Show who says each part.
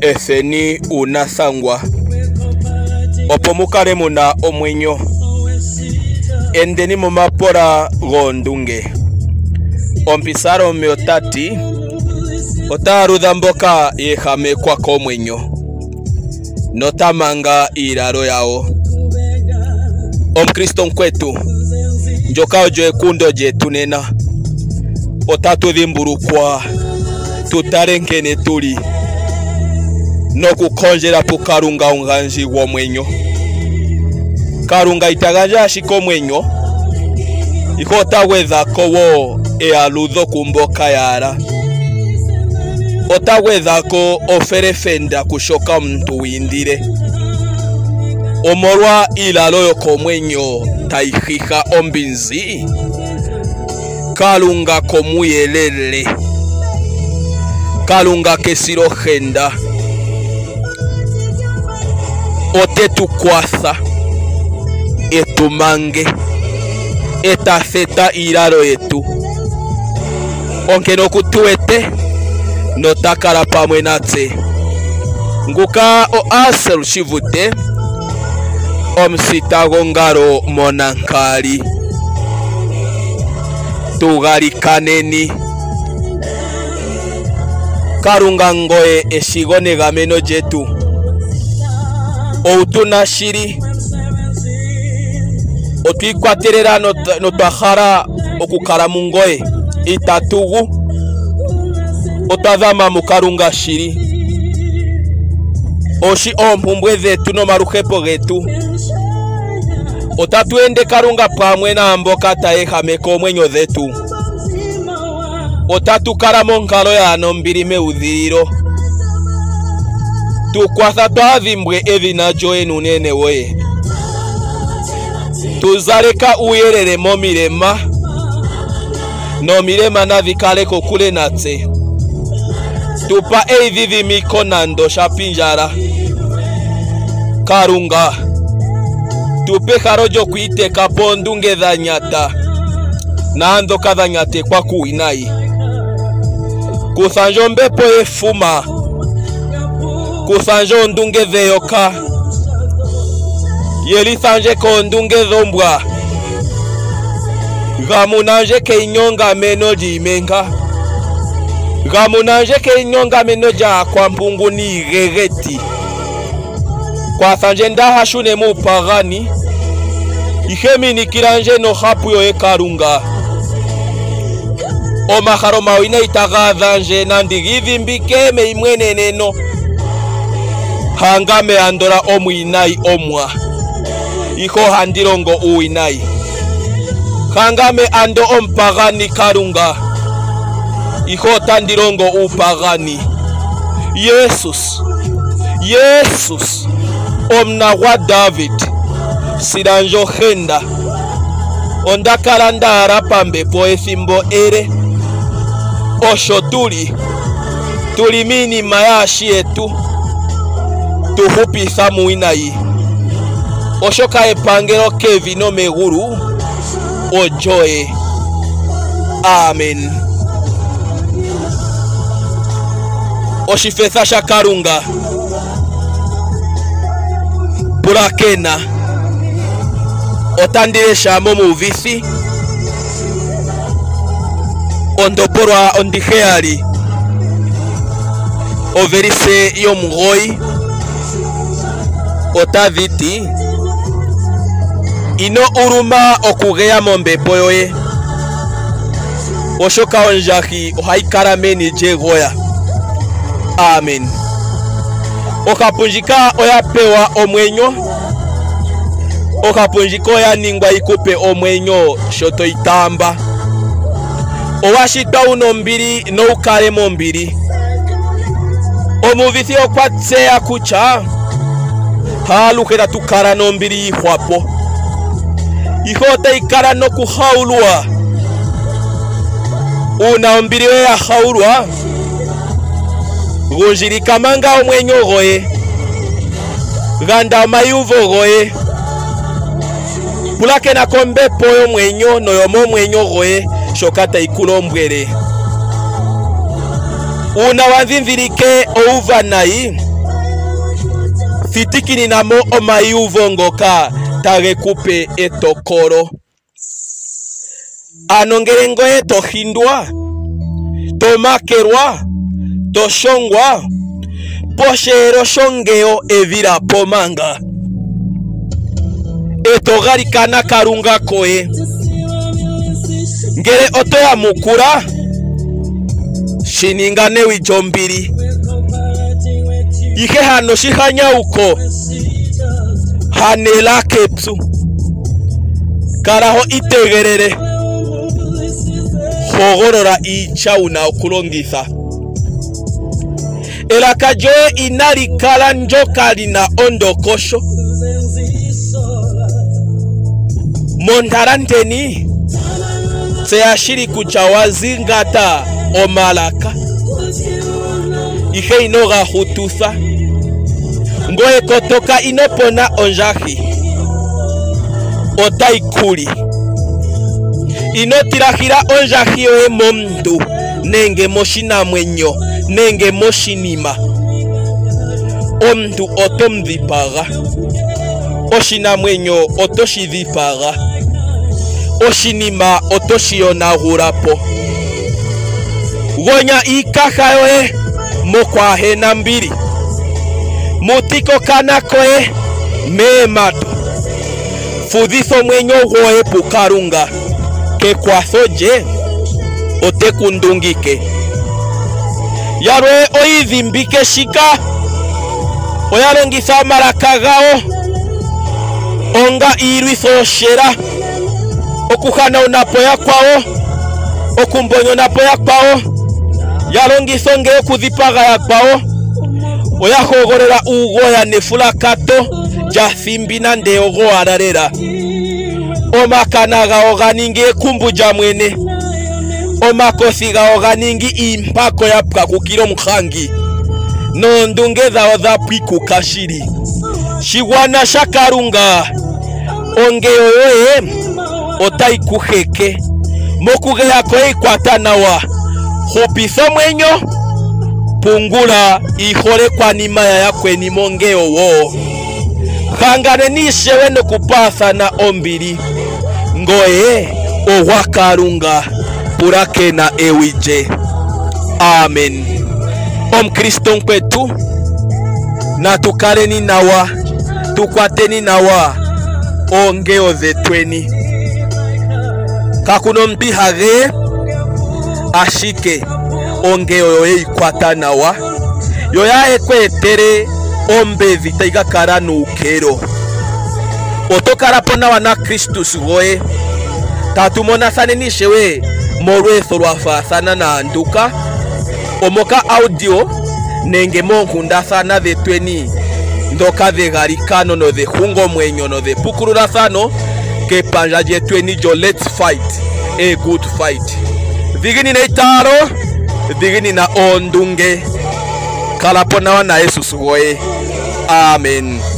Speaker 1: efeni unasangwa opomukale muna omwenyo endeni mumapora gondunge ompisaro meotati otarudha mboka yehame kwa komwenyo notamanga iraro yao omkristo nkwetu njoka ojo ekundo jetunena otatudhimburukwa tutarenkene tuli nokukonjera pukarunga unganji womwenyo karunga itaganja ashiko mwenyo ikotaweza kowo ealudho kumboka yara otaweza ko oferefenda kushoka mtu windire omorwa ilalo yoko mwenyo taihika ombinzi kalunga komuyelele kalunga kesiro genda otetukwasa etumange etaceta iraro yetu onke nokutuete notakala pamwe natse nguka o asel shivute omsitago ngaro monankali tugalikaneni karunga ngoe eshigone gameno jetu outuna shiri otwikwaterera notwahara okukala mungoe itatugu otazama mukarunga shiri oshi ompumbwe zetu nomaruhepo getu otatuende karunga pamwe na mboka taehame komwenyo zetu otatukala monkalo yano mbili meudhililo tukwatha twavimbwe evina joe nunene woye tuzaleka uyelele momilema nomilema navikale kokule natse tupa eivivimiko nando shapinjara karunga tupe harojo kuiteka pondunge dha nyata nando kadha nyate kwa kuinai kusanjo mbepo efuma kusanjo ndunge veyoka yelisanje kondunge zombwa gamunanje keinyonga meno jimenga gamunanje keinyonga meno ja kwa mpungu ni gegeti kwa sanje ndaha shune mu pagani ihemi nikiranje no hapu yo ekarunga omaharo mawina itagadhanje nandigivi mbikeme imwene neno hangame andora omwinai omwa iko handirongo uinai hangame ando ompagani karunga iko tandirongo upagani Yesus omna wa David sidanjo genda ondakalanda arapambe po ethimbo ere osho tuli mini mayashi etu tuhupitha muinai osho kaepangelo kevino meguru ojoe amen oshifetha shakarunga purakena otandire shamo muvisi ondoporwa ondiheali overise yomugoi otaviti ino uruma okugeya mombepo yoye oshoka onjahi ohaikarameni jegoya amen okapunjika oyapewa omwenyo okapunjika oyaningwa ikupe omwenyo shoto itamba owashitwa uno mbili no ukale mombili omuvisi okwatseya kucha halukera tukara nombili ihwapo ihote ikara no kuhaulwa una ombili we ya haulwa gunjirika manga omwenyo goye ganda mayuvo goye pulake na kombepo yomwenyo no yomo mwenyo goye shokata ikulombwele una wanzimvirike ouva nayi fitiki ni namo omayuvongoka tage kupe etokoro anongerengo eto hindwa tomakerwa toshongwa poshero shongeo evira pomanga etogarikana karunga koe ngere oto ya mukura shiningane wijombiri ike hano shihanya uko hanela kepsu karaho itegerere hogorora icha una okulongitha elakajoe inarikala njokali na ondokosho montaranteni seashiri kuchawazingata omalaka ihe inoga hutusa ngoe kotoka inopona onjahi otaikuli inotirahira onjahi oe momdu nenge moshinamwenyo nenge moshinima omdu otomdhipaga oshinamwenyo otoshidhipaga oshinima otoshionagurapo gonya ikaha yoe mokwahena mbiri mutiko kana koe memato fudhiso mwenyo goe pukarunga ke kwasoje otekundungike yarwe oidhimbike shika oyalongisa marakagao onga irwiso shera okuhana unapoya kwao okumbonyo napoya kwao yalongisa onge okudhipaga ya kwao oyahogorera ugoya nefulakato jathimbi nande ogo ararera omakana gao ganingi ekumbu ja mwene omakosi gao ganingi impako ya pwakukiro mkhangi nondunge zao za pwiku kashiri shigwana shakarunga onge yoyoe otaikuheke mokuge yako ikwatanawa hopiso mwenyo pungula ihore kwa nimaya yakwe ni mongeo wo hangane nishewe no kupasa na ombiri ngoe owakarunga purake na ewije. Amen. Kristo kwetu na tukareni nawa tukwateni nawa ongeo zetweni kakuno mpihage ashike ongeo yoye ikwata nawa yoya ekwetere ombezi taigakara nukero otokarapo nawa na Kristus goe tatumona sane nishewe morweso lwafasana na anduka omoka audio nenge monkunda sana zetweni ndoka de garikano no de hungo mwenyo no de pukurura sano ke panja jetweni jo let's fight a good fight digini na itaro digini na ondunge kalapona na Yesu goe. Amen.